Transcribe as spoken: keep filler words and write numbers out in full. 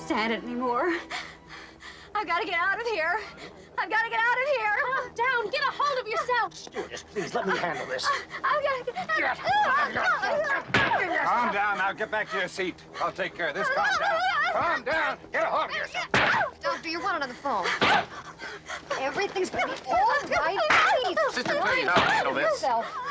stand it anymore. I've got to get out of here. I've got to get out of here. Calm down. Get a hold of yourself. Stewardess, please, let me handle this. I've got to get... Get Calm down now. Get back to your seat. I'll take care of this. Calm down. Calm down. Get a hold of yourself. Doctor, you're wanted on the phone. Everything's gonna be all right. Please. Sister, please, I'll handle this. Yourself.